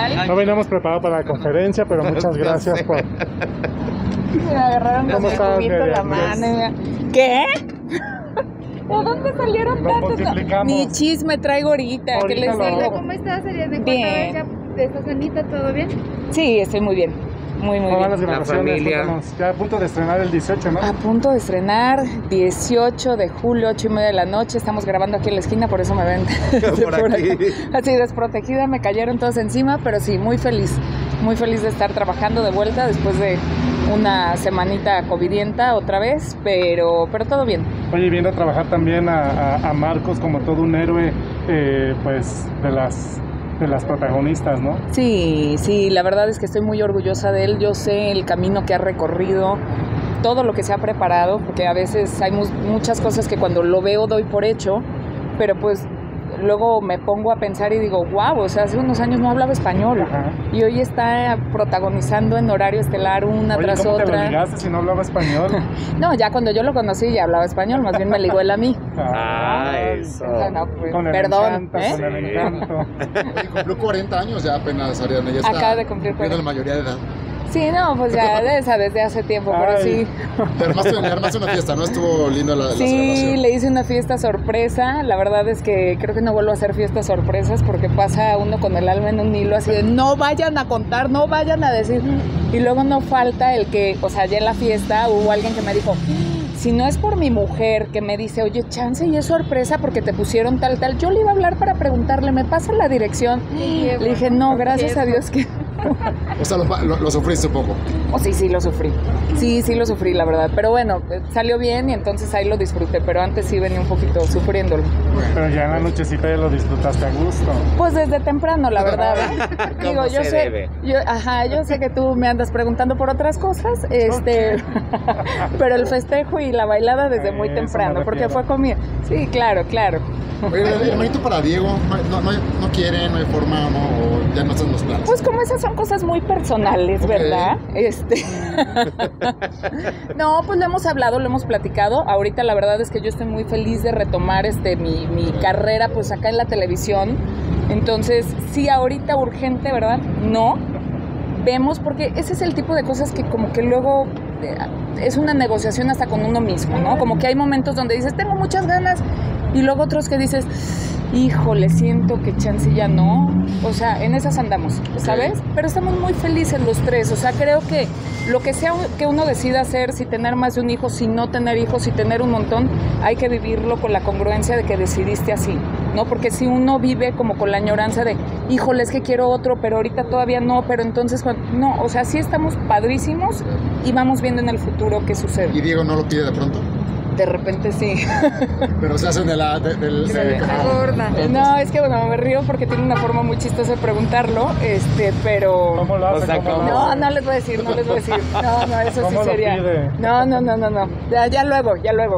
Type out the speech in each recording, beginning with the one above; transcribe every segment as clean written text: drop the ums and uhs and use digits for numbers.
tal? No veníamos preparados para la conferencia, pero muchas gracias por... Me agarraron ¿Cómo los estás, juguitos la mano. ¿Qué? ¿De dónde salieron Nos tantos? multiplicamos. Ni chisme traigo ahorita, ¿qué les Ahorita digo? ¿Cómo estás, Ariadne? Bien. Ya de esta cenita, ¿todo bien? Sí, estoy muy bien. Muy ¿Cómo van las bien. grabaciones? familia. Cuéntanos. Ya a punto de estrenar el 18, ¿no? A punto de estrenar, 18 de julio, 8:30 de la noche. Estamos grabando aquí en la esquina, por eso me ven Por aquí. acá. Así desprotegida, me cayeron todos encima, pero sí, muy feliz de estar trabajando de vuelta después de una semanita covidienta otra vez, pero todo bien. Oye, viendo a trabajar también a Marcos como todo un héroe, pues, de las protagonistas, ¿no? Sí, la verdad es que estoy muy orgullosa de él. Yo sé el camino que ha recorrido, todo lo que se ha preparado, porque a veces hay muchas cosas que cuando lo veo doy por hecho, pero pues luego me pongo a pensar y digo, wow, o sea, hace unos años no hablaba español. Ajá. Y hoy está protagonizando en horario estelar una Oye, tras ¿cómo te lo otra. ligaste si no hablaba español? No, ya cuando yo lo conocí ya hablaba español, más bien me ligó él a mí. Ay, eso. No, pues, Con el perdón, encanto, ¿eh? con el encanto. Oye, cumplió 40 años ya apenas, Ariadne, ya está Acaba de cumplir cumpliendo 40. la mayoría de edad. Sí, no, pues ya desde hace tiempo, pero Ay. sí. Le armaste una fiesta, ¿no? Estuvo lindo la Sí, celebración. le hice una fiesta sorpresa. La verdad es que creo que no vuelvo a hacer fiestas sorpresas porque pasa uno con el alma en un hilo así de no vayan a contar, no vayan a decir. Y luego no falta el que, o sea, ya en la fiesta hubo alguien que me dijo, si no es por mi mujer que me dice, oye, chance y es sorpresa porque te pusieron tal, yo le iba a hablar para preguntarle, ¿me pasa la dirección? Le dije, no, gracias a Dios que... O sea, lo sufriste un poco. Oh, sí, lo sufrí. Sí, lo sufrí, la verdad. Pero bueno, salió bien y entonces ahí lo disfruté. Pero antes sí venía un poquito sufriéndolo. Pero ya en la nochecita ya lo disfrutaste a gusto. Pues desde temprano, la verdad. ¿Cómo yo se sé, debe? yo sé que tú me andas preguntando por otras cosas, pero el festejo y la bailada desde muy Eso temprano, me porque refiero. fue comida. Sí, claro. Oye, el manito para Diego, no quiere, no hay forma, no, o ya no están los planes. Pues como esas son cosas muy personales, Ok. ¿verdad? No, pues lo hemos hablado, lo hemos platicado. Ahorita la verdad es que yo estoy muy feliz de retomar mi carrera pues acá en la televisión. Entonces, sí, ahorita urgente, ¿verdad? No. Vemos, porque ese es el tipo de cosas que como que luego es una negociación hasta con uno mismo, ¿no? Como que hay momentos donde dices, tengo muchas ganas, y luego otros que dices, híjole, siento que chance ya no. O sea, en esas andamos, ¿sabes? Pero estamos muy felices los tres. O sea, creo que lo que sea que uno decida hacer, si tener más de un hijo, si no tener hijos, si tener un montón, hay que vivirlo con la congruencia de que decidiste así, ¿no? Porque si uno vive como con la añoranza de, híjole, es que quiero otro, pero ahorita todavía no, pero entonces, no, o sea, sí estamos padrísimos y vamos viendo en el futuro qué ¿Y sucede. Diego no lo pide de pronto? De repente sí. Pero se hacen del... Gorda. No, es que bueno, me río porque tiene una forma muy chistosa de preguntarlo, pero... ¿Cómo lo hace? O sea, ¿Cómo lo ¿cómo? hace? No les voy a decir. No, eso ¿Cómo sí lo sería. pide? No. Ya luego.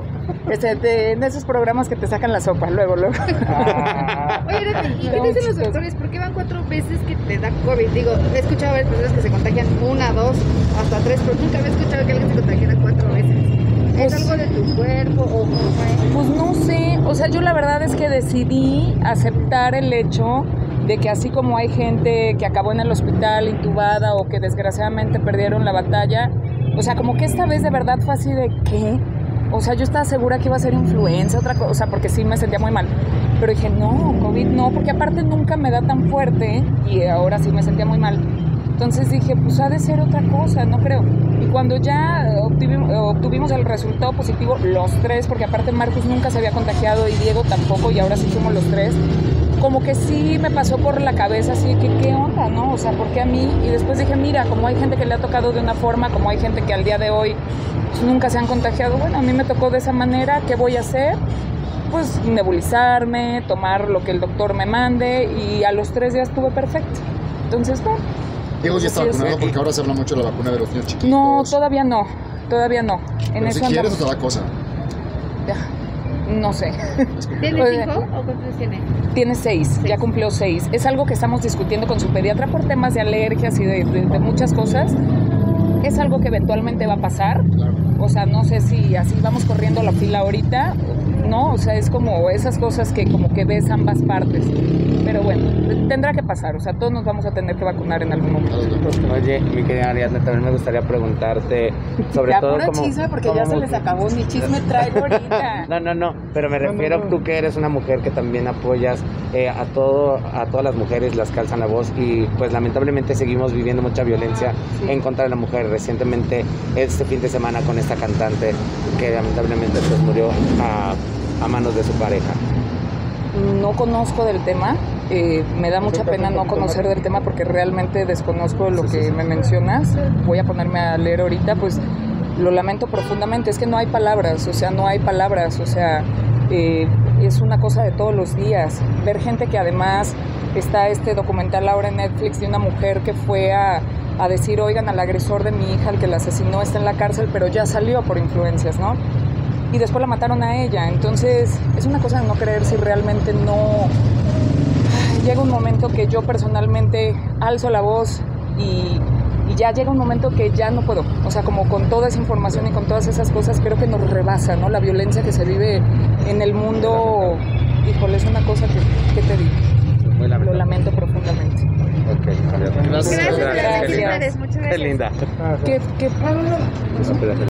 En esos programas que te sacan la sopa, luego. Ah, Oye, Ariadne, ¿y qué Muy dicen los chistoso. doctores? ¿Por qué van 4 veces que te da COVID? Digo, he escuchado a varias personas que se contagian 1, 2, hasta 3, pero nunca había escuchado que alguien se contagiara 4 veces. ¿Es Pues- algo de tu cuerpo o cómo fue? Pues no sé, o sea, yo la verdad es que decidí aceptar el hecho de que así como hay gente que acabó en el hospital intubada o que desgraciadamente perdieron la batalla, o sea, como que esta vez de verdad fue así de ¿qué? O sea, yo estaba segura que iba a ser influenza, otra cosa, o sea, porque sí me sentía muy mal. Pero dije, no, COVID no, porque aparte nunca me da tan fuerte y ahora sí me sentía muy mal. Entonces dije, pues ha de ser otra cosa, no creo. Y cuando ya obtuvimos el resultado positivo, los tres, porque aparte Marcus nunca se había contagiado y Diego tampoco, y ahora sí somos los tres, como que sí me pasó por la cabeza así que qué onda, ¿no? O sea, ¿por qué a mí? Y después dije, mira, como hay gente que le ha tocado de una forma, como hay gente que al día de hoy pues, nunca se han contagiado, bueno, a mí me tocó de esa manera, ¿qué voy a hacer? Pues nebulizarme, tomar lo que el doctor me mande, y a los 3 días estuve perfecto. Entonces, bueno. Diego ya está Así es. vacunado porque ahora se habla mucho de la vacuna de los niños chiquitos. No, todavía no. En Pero eso si quieres andamos. otra cosa. No sé. ¿Tienes Oye. 5 o cuántos tiene? Tiene 6, ya cumplió 6. Es algo que estamos discutiendo con su pediatra por temas de alergias y de muchas cosas. Es algo que eventualmente va a pasar. Claro. O sea, no sé si así vamos corriendo la fila ahorita. ¿no? O sea, es como esas cosas que como que ves ambas partes. Pero bueno, tendrá que pasar, o sea, todos nos vamos a tener que vacunar en algún momento. Oye, mi querida Ariadna, también me gustaría preguntarte sobre Ya todo puro como... chisme porque ya se les acabó, ni chisme traigo ahorita. No, pero me refiero tú que eres una mujer que también apoyas a todas las mujeres, las que alzan la voz y pues lamentablemente seguimos viviendo mucha violencia en contra de la mujer. Recientemente, este fin de semana con esta cantante que lamentablemente pues murió a manos de su pareja. No conozco del tema, me da mucha pena no conocer del tema porque realmente desconozco lo que me mencionas. Voy a ponerme a leer ahorita, pues lo lamento profundamente, es que no hay palabras, o sea, es una cosa de todos los días. Ver gente que además está este documental ahora en Netflix de una mujer que fue a decir, oigan, al agresor de mi hija, el que la asesinó, está en la cárcel, pero ya salió por influencias, ¿no? Y después la mataron a ella. Entonces, es una cosa de no creer si realmente no... Llega un momento que yo personalmente alzo la voz y ya llega un momento que ya no puedo. O sea, como con toda esa información y con todas esas cosas, creo que nos rebasa, ¿no? La violencia que se vive en el mundo, híjole, es una cosa que te digo. Lo lamento profundamente. Ok, Gracias. Gracias. Gracias. Muchas gracias. Qué linda. ¿Qué